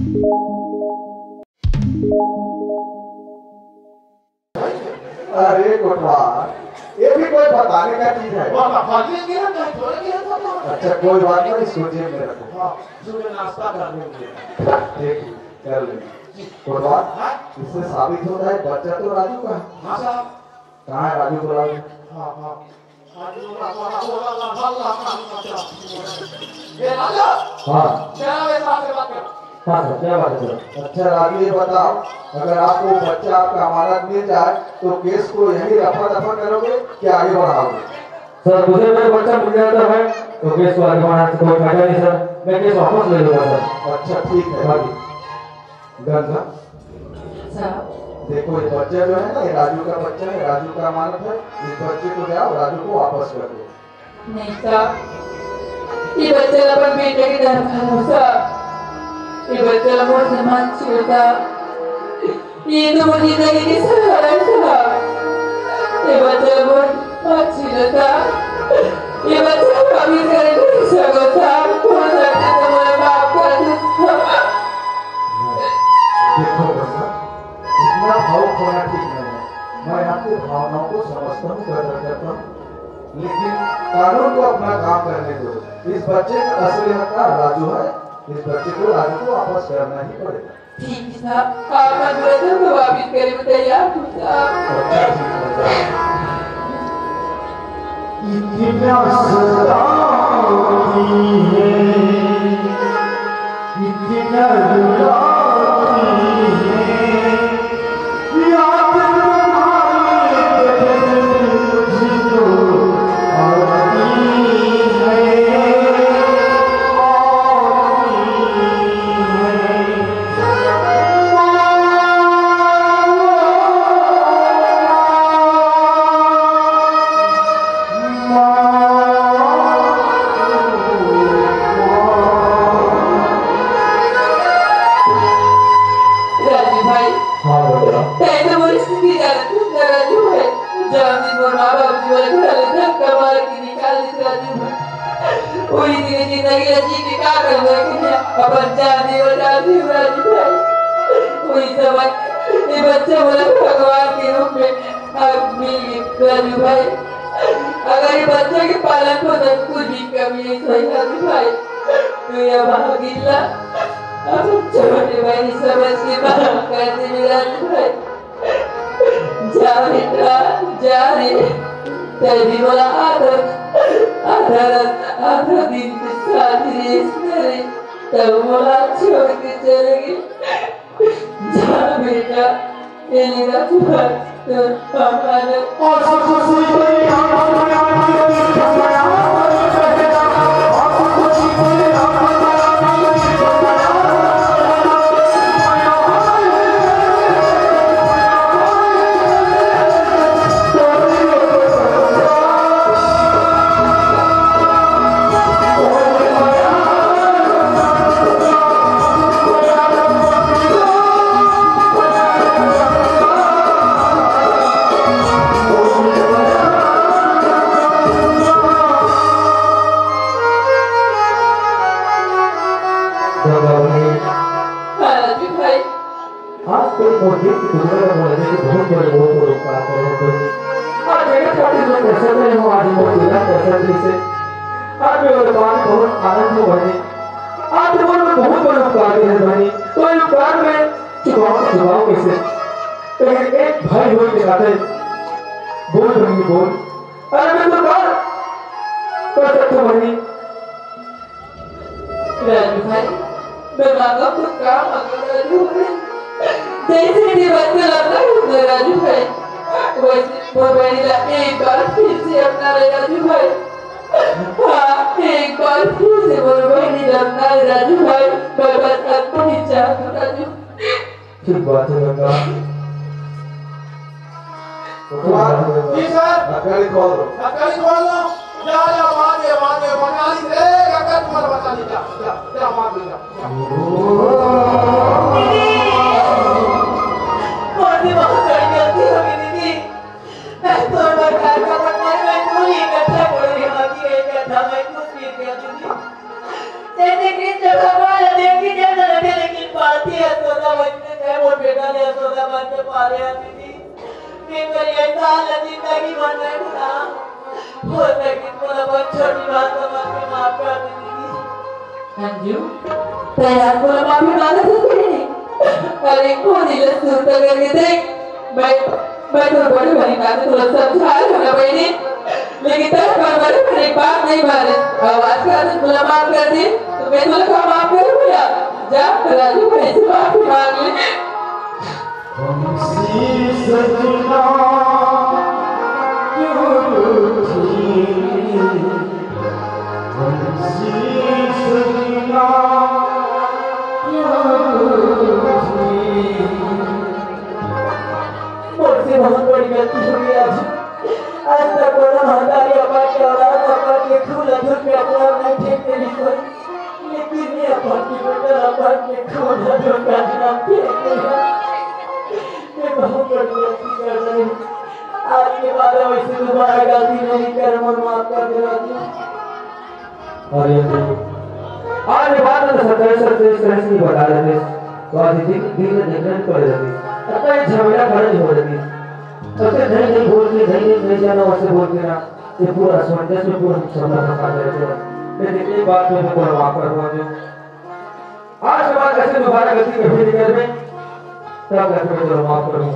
अरे कोटवार, ये भी कोई बताने का चीज है? अच्छा कोई बात नहीं, सोचिए मेरा नाश्ता करने ठीक कर लेंगे। कोटवार, इससे साबित होता है बच्चा तो राजू का है। हाँ साहब। कहाँ है राजू को? राजू क्या बात है? अच्छा राजू ये बताओ, अगर आपको बच्चा आपका अमानत मिल जाए तो केस को यही रफा दफा करोगे क्या आगे बढ़ाओगे? सर मुझे मेरा बच्चा मिल जाता है तो केस को आगे बढ़ाने से कोई फायदा नहीं सर, मैं केस वापस ले लूंगा सर। अच्छा ठीक है। गंगा देखो ये बच्चा जो है ना, ये राजू का बच्चा है, राजू का अमानत है, इस बच्चे को जाओ राजू को वापस कर दो। नहीं साहब, ये बच्चा अपन बेटे की तरफ भरोसा, ये बच्चा बहुत सम्मान छोड़ता, ये तो मुझे जिंदगी की सहारा था, ये बच्चा बहुत अच्छी रहता, ये बच्चा कभी करे नहीं सकता, हो सकता तो मेरा बाप कर दो। देखो बच्चा, इतना भावुक होना ठीक नहीं है, मैं आपकी भावनाओं को समझता हूँ, कदर करता हूँ, लेकिन कानून को अपना काम करने दो। इस बच्चे का असली हकदार राजू है, इस बच्चे को राजू को वापस करना ही पड़ेगा। ठीक है साहब, आपका बच्चा तो वापस करे में तैयार हूँ साहब। इतना सताती है, इतना रुलाती है, याद मुझको आती है। भगवान के रूप में आप मिल राजू भाई, अगर ये बच्चे के पालन को कुछ भी कमी नहीं सही राजू भाई तो यह भागीला अब छोटे भाई समझ के बात करते हैं राजू भाई। जा बेटा जा रे, तेरी बोला आधा दिन के साथ रेस करे तब बोला छोड़ के चलेगी। जा बेटा ये राजू भाई तो हमारे एक भाई होने के नाते बोल रही बोल, अरे मैं तो कर सकता बनी राजू भाई, मैं मांगा तो काम अगर राजू भाई जैसे भी बच्चा लगता है राजू भाई वैसे वो बनीला एक बार फिर से अपना राजू भाई। हाँ एक बार फिर से वो बनीला अपना राजू भाई, बस अपनी चाहता राजू। ठीक बात है गंगा। जी सर, नकली खोल दो। नकली खोल लो। जा मांगे मनाली रे अगर तुम्हारा बता दी जा मांग ले जा। मोदी बहुत बड़ी गलती हो गई दीदी, मैं तो घर का बनने में पूरी इकट्ठा कर रही होती है, इकट्ठा मैं कुछ भी किया दीदी। जैसे कृष्ण भगवान देखी जैसा लगे लेकिन पाती है सोदा बच्चे थे वो बेटा ने सोदा बच्चे पाले आती थी कि मेरी ऐसा जिंदगी बन रही था हो सके थोड़ा बहुत छोटी बात समझ के माफ कर दीजिए अंजू तैयार को माफी मांगा तो नहीं अरे कौन इले सुनता करके देख मैं तो बड़ी बड़ी बातें थोड़ा समझा रहा हूँ बहनी लेकिन तब पर बड़ी बड़ी बात नहीं मारे आवाज कर दे तुला माफ कर दी तो मैं तुला का माफ कर भैया जा राजू भाई से माफी मांग ले हमसी सजना क्यों रूठी हमसी सजना क्यों रूठी मुझसे बहुत बड़ी गलती हो गई आज तक बड़ा हमारी अपार के औलाद अपार के खून अधूर पे अपना नहीं ठीक नहीं कोई लेकिन ये अपार की बेटा अपार के खून अधूर का नाम ठीक नहीं है मैं बहुत बड़ी गलती कर रही हूँ आज के बाद वैसे दोबारा गलती नहीं कर मन माफ कर दे राजू और ये आज बात में सरकार से इस तरह से बता रहे थे तो आज दिन में देखने पड़ जाती अपना झमेला खड़ा हो जाती सबसे नहीं बोलते नहीं जाना वैसे बोलते ना ये पूरा संदेश में पूरा समझ में आ रहे थे लेकिन एक बात में मैं पूरा माफ कर हुआ जो आज के बाद ऐसे दोबारा गलती कभी नहीं कर में तब जाकर मैं जरूर माफ करूँ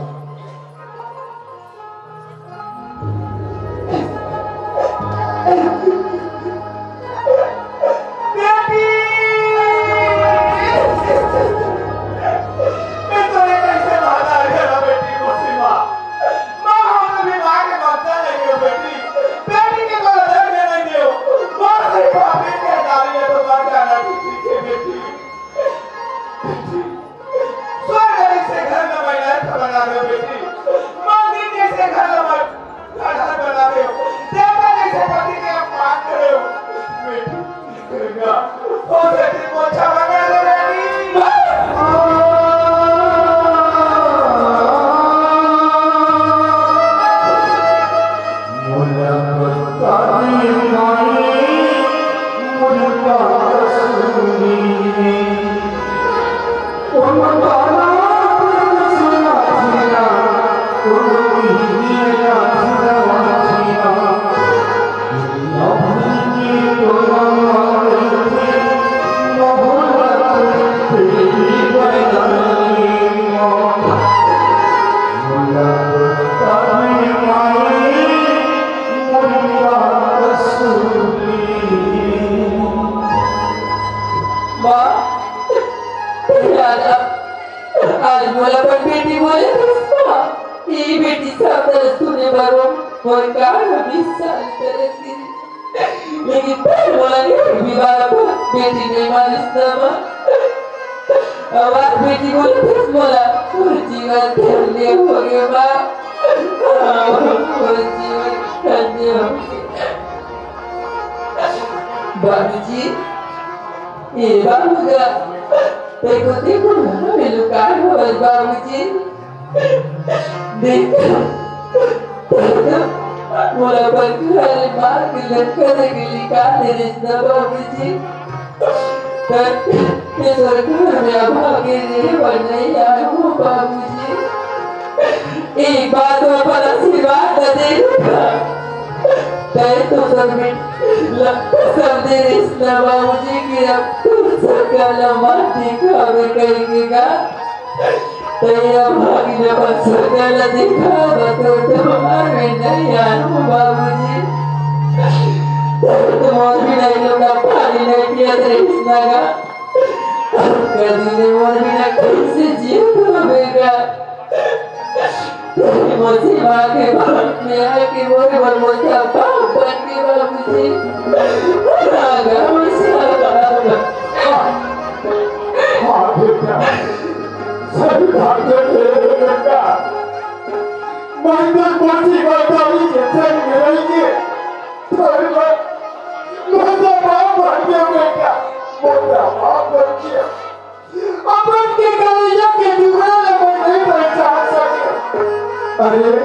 अरे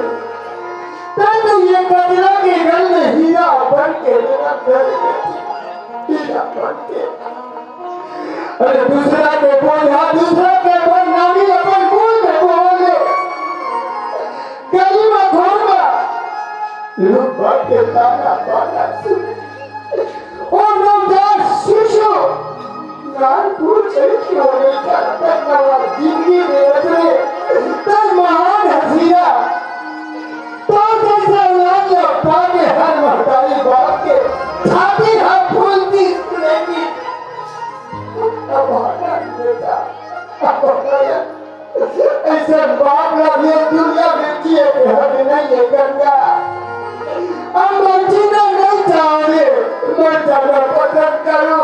तो ये कचरा के घर में हीरा बन के मेरा घर हीरा बन के अरे दूसरा देखो यहाँ दूसरा के ताना बाना सुन और नवजात शिशु नान पूछे क्यों नहीं करता नवा जिंदगी में रहे तब महान हसीना तो जैसा लाल पाके हर महतारी बाप के छाती हाथ फूलती सुनेगी अब आना बेटा अब ऐसे बाप ना ये दुनिया में किए हद नहीं है गंगा अब मर्जीना नहीं चाहे मैं जाना पसंद करूं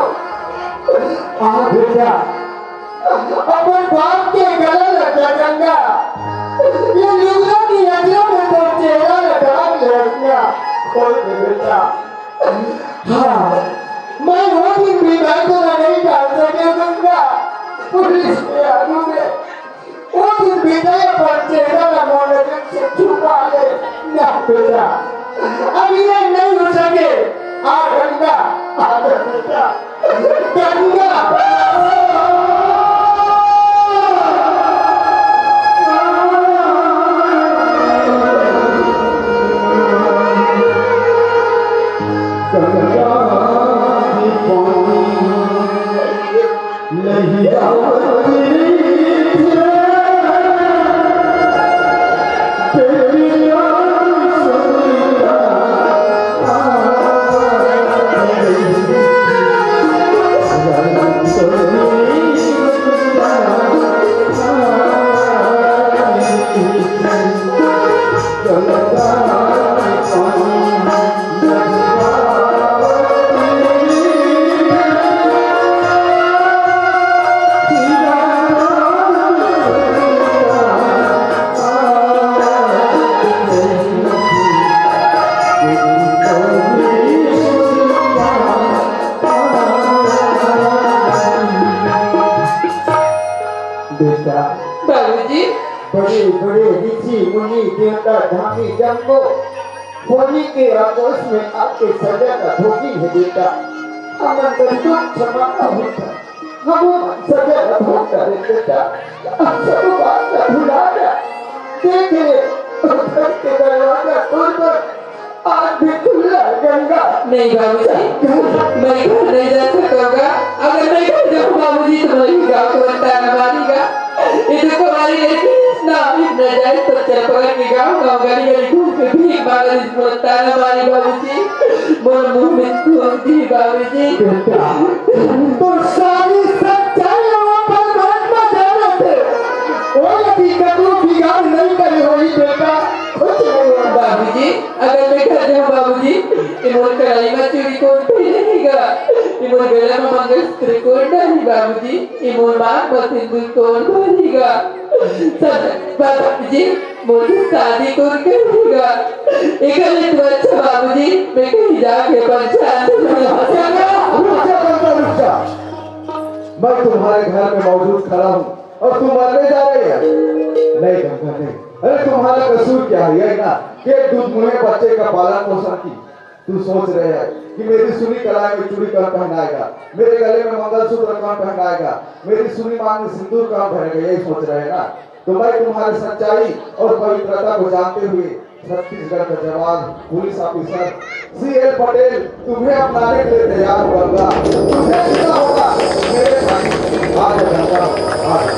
बेटा अपन बाप के गले लगा गंगा ये लुगड़ा की नजरों में तो चेहरा लगा लेना खोल दे बेटा हाँ मैं वो दिन भी मैं तो नहीं डाल सके गंगा पुलिस के आलू में वो दिन विजय पर चेहरा लगाने से छुपा ले ना बेटा अब ये नहीं हो सके आ गंगा आ बेटा गंगा होली के आगोश में आपके सजा का भोगी है बेटा हम क्षमा का होता हम सजा का भोग करें बेटा अब सब बात का भुला जा देख ले के दरवाजा तोड़ कर आज भी खुला गंगा नहीं बाबूजी मैं घर नहीं जा सकूंगा अगर मैं घर जाऊँ बाबूजी तो मेरी गाँव को बताना मारेगा इधर को मारी नहीं ना इतना जाए तो चल पकड़ के गाँव गाड़ी गाड़ी घूम के भीख मांगा इसको ताना मारी बाबूजी मोर मुंह में थूक दी बाबूजी तो सारी सच्चाई पर महात्मा जाने थे वो यदि कभी बिगाड़ नहीं करे होई बेटा कुछ नहीं हुआ बाबूजी अगर मैं घर जाऊँ बाबूजी इमोर कढ़ाई में चूड़ी कौन पहनेगा इमोर गले में मंगलसूत्र कौन डाली बाबूजी इमोर मांग में सिंदूर कौन भरेगा सब बाबूजी मुझे शादी कौन करेगा एक तो अच्छा बाबूजी मैं कहीं जाके पंचायत मैं तुम्हारे घर में मौजूद खड़ा हूँ और तुम मरने जा रहे हैं नहीं गंगा नहीं अरे तुम्हारा कसूर क्या है ना कि दूध मुहे बच्चे का पालन पोषण की तू सोच रहे हैं कि मेरी सुनी कलाई में चूड़ी कौन पहनाएगा मेरे गले में मंगलसूत्र कौन पहनाएगा मेरी सुनी मांग में सिंदूर कौन पहनेगा यही सोच रहे हैं ना तो मैं तुम्हारी सच्चाई और पवित्रता को जानते हुए छत्तीसगढ़ का जवान पुलिस ऑफिसर CL पटेल तुम्हें अपनाने के लिए तैयार होगा तुम्हें पता होगा मेरे साथ आज गंगा आज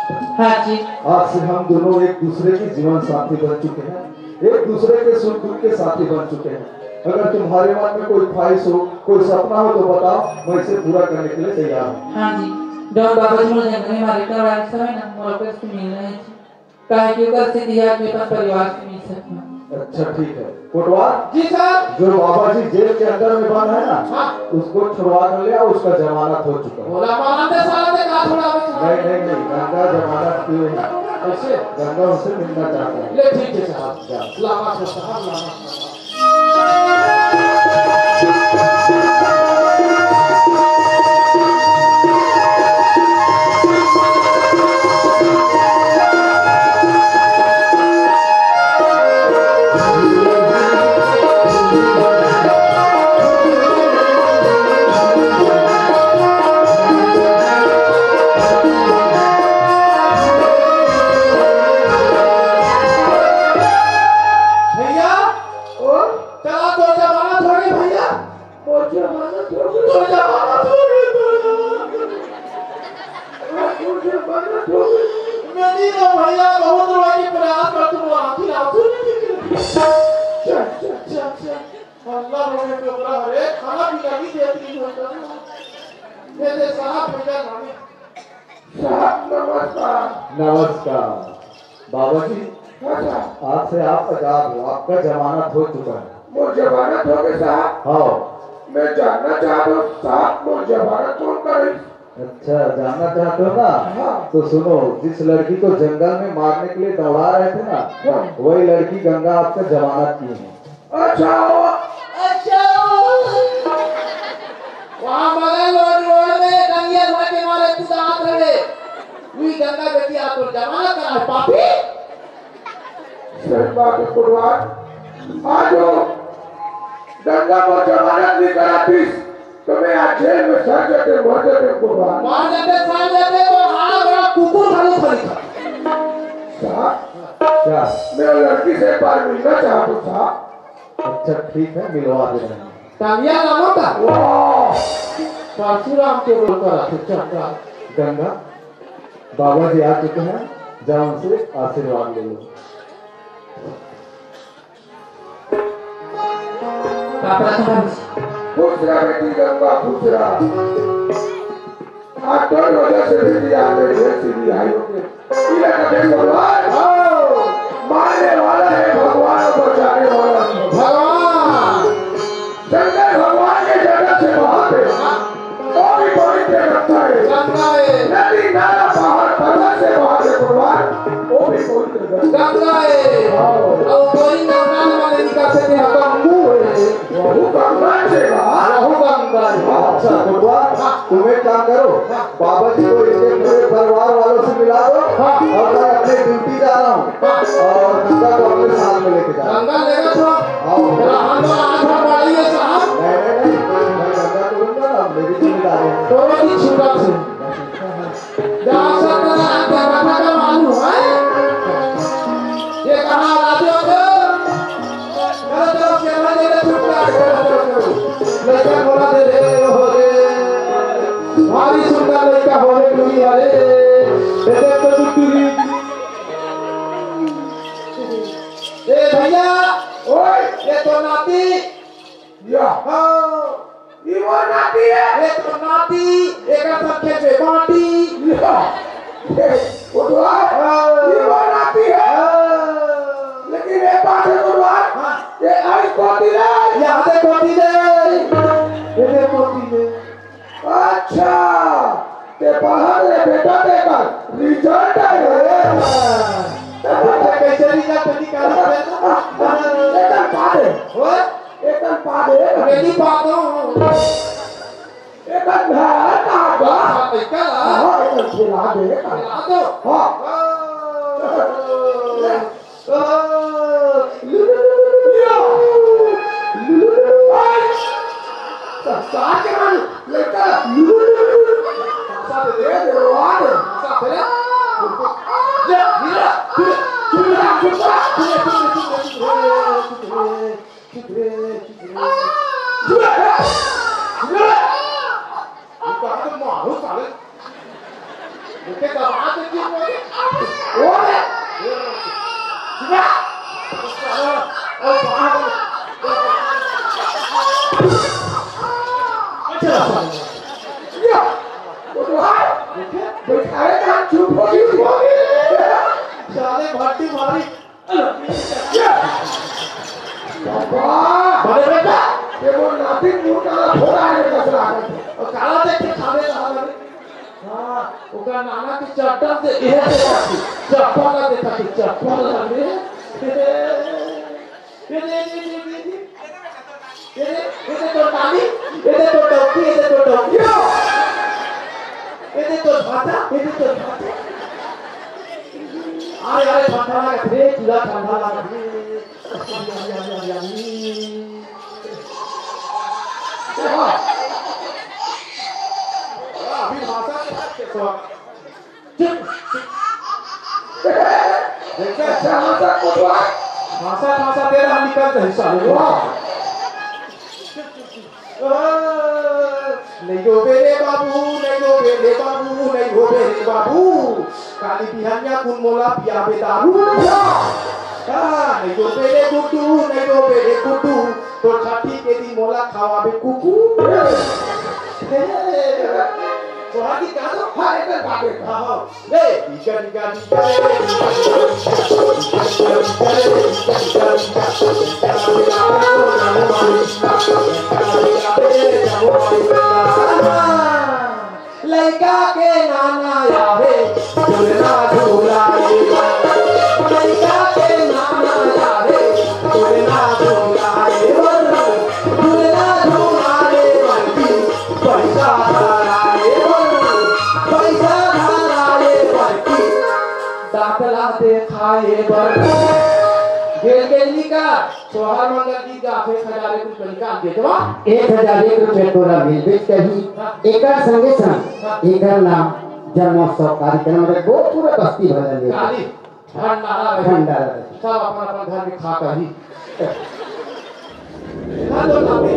हाँ जी। आज से हम दोनों एक दूसरे की जीवन साथी बन चुके हैं, एक दूसरे के सुख दुख के साथी बन चुके हैं। अगर तुम्हारे मन में कोई ख्वाहिश हो, कोई सपना हो तो बताओ, मैं इसे पूरा करने के लिए तैयार हूँ। हाँ जी, जब बाबा जी मुझे जंगल में मारे का वाला समय ना मोर को मिलना है जी, काहे कि कर से दिया के पास परिवार से मिल सकता। अच्छा ठीक है कोटवार जी सर। जो बाबा जी जेल के अंदर में बंद है ना, हाँ। उसको छुड़वा कर लिया, उसका जमानत हो चुका है। बोला मानते साला ने कहा थोड़ा नहीं गंगा जमानत क्यों है? कैसे गंगा उसे मिलना चाहता है। ले ठीक है साहब, लामा साहब लामा। नमस्कार बाबा जी, आज से आप आजाद हो, आपका जमानत हो चुका है। वो जमानत हो गई साहब। हाँ मैं जानना चाहता हूँ साहब, वो जमानत कौन करे? अच्छा जानना चाहते हो ना? हाँ। तो सुनो, जिस लड़की को जंगल में मारने के लिए दौड़ा रहे थे ना, वही लड़की गंगा आपका जमानत की है। अच्छा वहाँ मगल रोड में गंगिया धोए के मारे तू दांत रहे, वही गंगा बेटी आपको जमानत करा है पापी। सही बात है कुर्बान, आज वो गंगा को जमानत नहीं कराती तो मैं आज जेल में सड़ जाते मर जाते कुर्बान। मार जाते साल जाते तो हारा बड़ा कुकुर खाली खाली था। साहब क्या? मैं लड़की से एक बार मिलना चाहता हूँ साहब। अच्छा ठीक है, मिलवा दे रहे हैं। कालिया नाम होता वाह, परशुराम के बोल कर चक्का। गंगा बाबा जी आ चुके हैं, जाओ उनसे आशीर्वाद ले लो। खुश रहा बेटी गंगा, खुश रहा। आज तो वजह से बेटी आ गई है सीधी आई होके। ये कभी भगवान मारने वाला है, भगवान को बचाने वाला है। भगवान शंकर भगवान के जगह से बाहर है, और भी बड़ी जगह है। गंगा है, नदी नाला पहाड़ पर्वत से बाहर है भगवान, वो भी बड़ी जगह। गंगा है, और कोई नाम वाले निकाल सकते हैं गंगू है, वो गंगा से बाहर, वो गंगा है। अच्छा कोटवार, तुम एक काम करो, बाबा जी को इनके पूरे परिवार वालों से मिला दो, और मैं अपने ड्यूटी जा रहा हूँ, और गंगा को अपने साथ में लेके जा रहा हूँ। गंगा लेगा तो हम तो आधा बाड़ी है साहब। नहीं, मैं गंगा को लूंगा ना, मेरी जिम्मेदारी है। तो वो भी छुपा से जहाँ से तेरा अंदर का मालूम है, ये कहाँ राजो को चलो चलो केरला दे दे छुपा चलो लड़का बोला दे दे हो रे भारी सुंदर लड़का हो रे कोई वाले दे दे तो टुकड़ी। ए भैया ओए ये तो नाती या ये वो नाती है, ये तो नाती एक संख्या पे बांटी या वो तो ये वो नाती है। लेकिन एक बात है भगवान, ये आज कोटी है, यहाँ से कोटी दे ये कोटी दे। अच्छा ते बाहर ले बेटा देखा रिजल्ट है। अच्छा कैसे रिजल्ट निकाला एकल पादे, वो एकल पादे, मेरी बातों एकल घर आगा, निकाला हाँ एकल खिला दे, मिला दो हाँ साथ के मन लेकर साथ दे दे वाद साथ ले ले हीरा चुरा चुरा मारो साले, उनके दबाव से ये चप्पल देता कि चप्पल लगे ये तो नानी ये तो टोपी ये तो टोपी ये तो भाता ये तो भाता अरे ठंडा लगा रे चूल्हा ठंडा लगा अभी भाषा के भाषा तेरा निकल गई साले नहीं हो बेरे बाबू नहीं हो बेरे बाबू नहीं हो बेरे बाबू काली बिहानिया कुन मोला पिया बेदारू नहीं हो बेरे गुड्डू नहीं हो बेरे गुड्डू तो छाती के दी मोला खावा बे कुकू सोहागी कहाँ तो फाड़े कर बाबे हाँ ले इका इका लड़का के नाना यारे झूलना झूलाए लड़का के नाना यारे झूलना झूलाए झूलना झूलाए पैसा दाखला देखाए बर गेली का सोहर मंगल की गाफे 1000 रुपए का दे देवा 1000 रुपए तोरा मिल बेच कही एकर संगे संग एकर नाम जन्मोत्सव कार्यक्रम रे बहुत पूरा बस्ती भजन दे काली ठंडा सब अपना अपना घर में खा कर ही हेलो नामे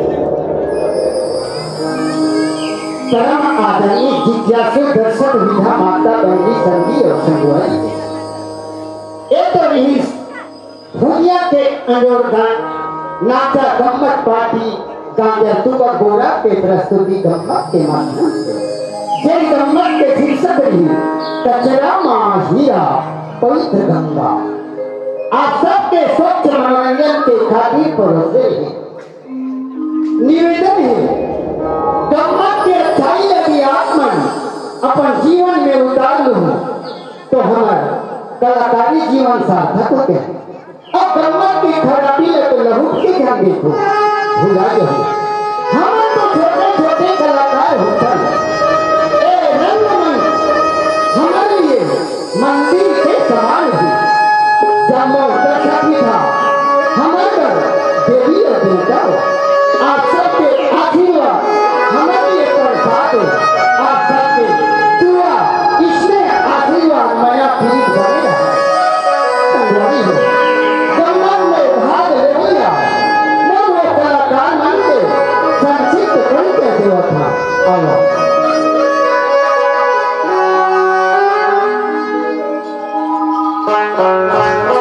परम आदरणीय जिज्ञासु दर्शक विधा माता बहनी संगी और संगवारी एक तो नहीं दुनिया के अंडोरगान नाचा गम्मत पार्टी गांजा तुका गोरा के प्रस्तुति गम्मत के माध्यम से जय गम्मत के शीर्षक रही कचरा मां हीरा पवित्र गंगा आप सबके स्वच्छ मनोरंजन के खातिर परोसे निवेदन है गम्मत की अच्छाई यदि आत्मन अपन जीवन में उतार लूं तो हमारा कलाकारी जीवन सार्थक होते हैं अब गम्मत की खराबी है तो लहू के ध्यान देखो भुला जाओ हम तो छोटे छोटे कलाकार होते हैं ए रंगमंच हमारे लिए मंदिर के समान है जम्मू दर्शक भी था हमारे देवी और देवता आप सबके आशीर्वाद हमारे लिए प्रसाद हो आप सबके दुआ इसमें आशीर्वाद माया पीठ बनेगा संग्रामी हो गम्मत में भाग ले लिया मैं वो कलाकार मन के संक्षिप्त करके देवा था आया Thank you.